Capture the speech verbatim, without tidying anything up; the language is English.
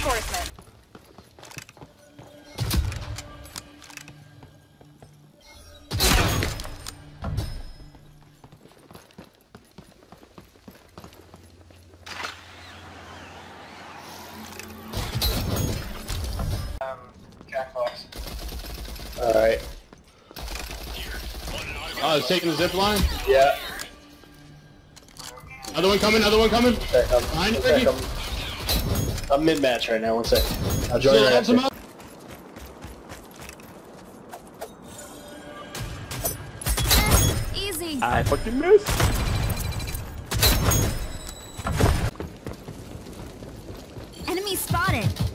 reinforcement. Um, Jackbox. Alright. Oh, it's taking the zip line? Yeah. Another one coming, another one coming. Sec, I'm, Behind you, sec, Ricky. I'm, I'm mid-match right now, one sec. I'll join Still right on some after. out? Easy. I fucking missed. Enemy spotted.